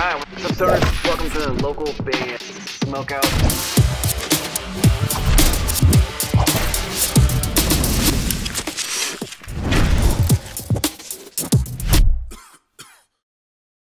Alright, what's up, stoners? Welcome to the local Bay Smokeout.